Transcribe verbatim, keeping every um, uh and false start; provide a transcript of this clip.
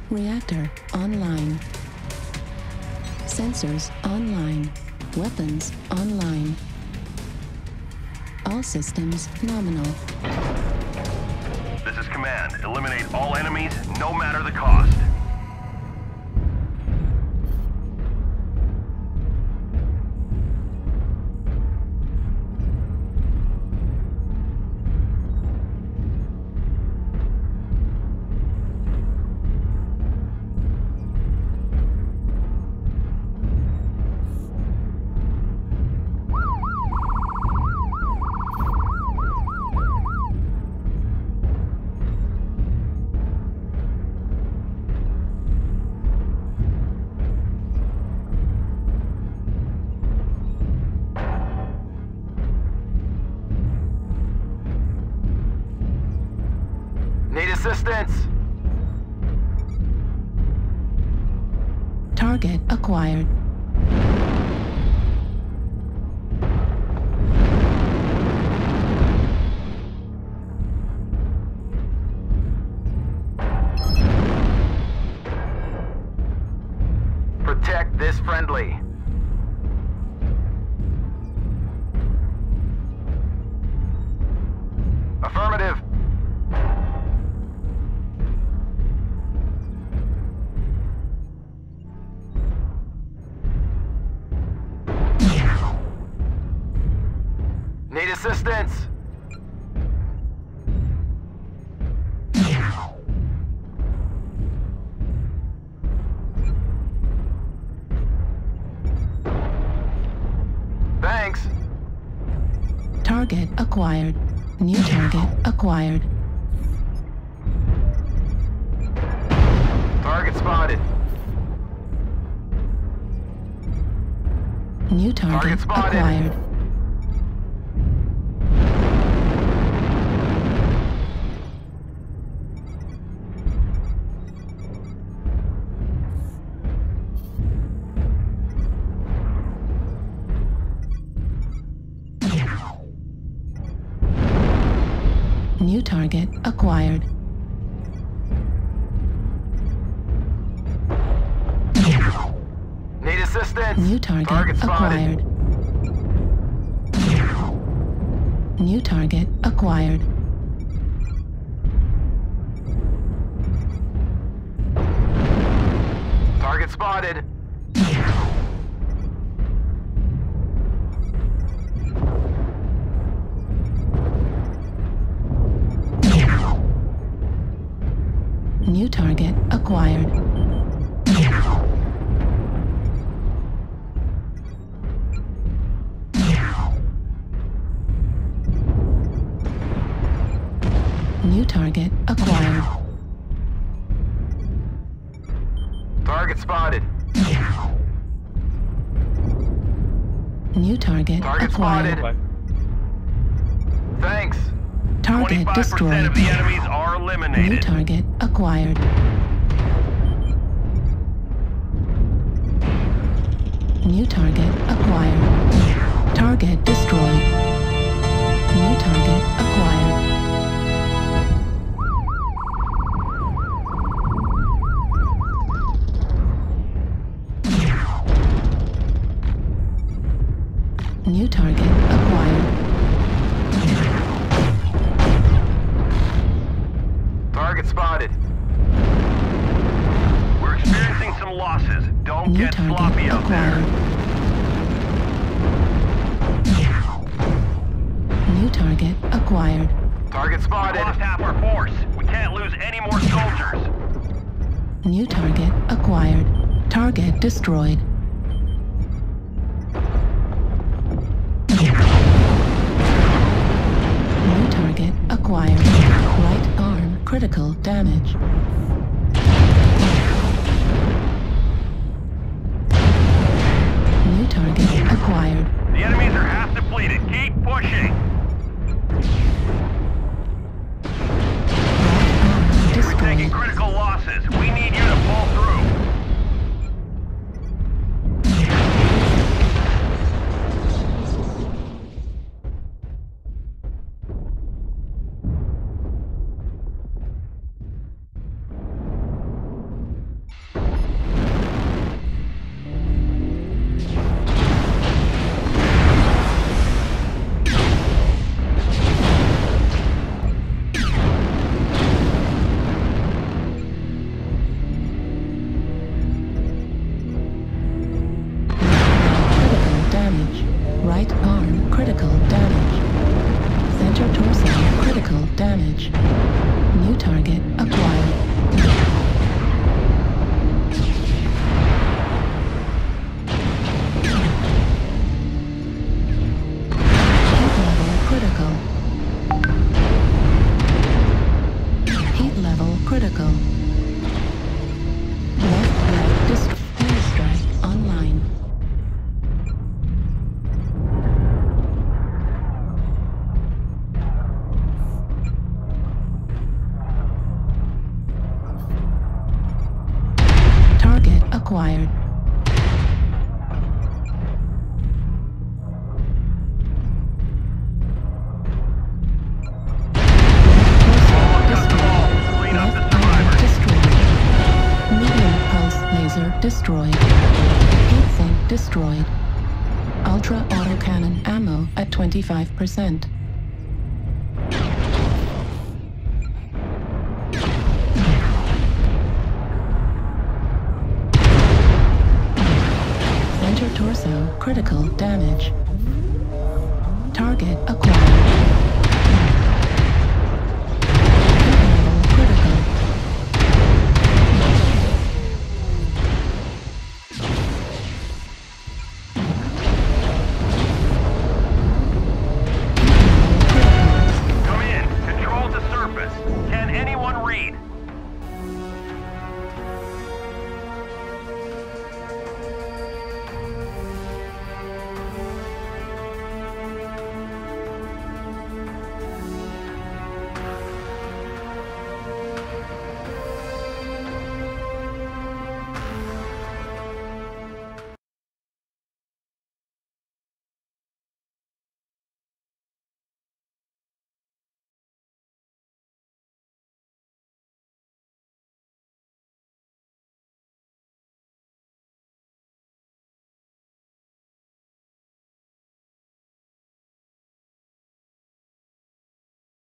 Reactor online. Sensors online. Weapons online. All systems nominal. This is Command. Eliminate all enemies, no matter the cost. Need assistance! Target acquired. Protect this friendly. Affirmative. Need assistance? Thanks. Target acquired. New target acquired. Target spotted. New target, Target spotted. acquired. New target acquired. Need assistance? New target, Target acquired. New target acquired. Target spotted. New target acquired. New target acquired. Target spotted. New target, Target acquired. spotted. Thanks. Target twenty-five percent destroyed. of the enemies are eliminated. New target acquired. New target acquired. Target destroyed. New target acquired. New target acquired. Target spotted. We're experiencing some losses. Don't New get target sloppy out acquired. New target acquired. there. Target spotted. We lost half our force. We can't lose any more soldiers. New target acquired. Target destroyed. New target acquired. Right arm critical damage. New target acquired. The enemies are half depleted. Keep pushing. Right arm We're taking destroyed. critical losses. We need you to pull through. damage. New target acquired. Heat level critical. Heat level critical. Left leg dist- airstrike online. Target acquired. Clean up the Left arm survivors. destroyed. Medium pulse laser destroyed. Heat sink destroyed. Ultra autocannon ammo at twenty-five percent. Center torso critical damage. Target acquired.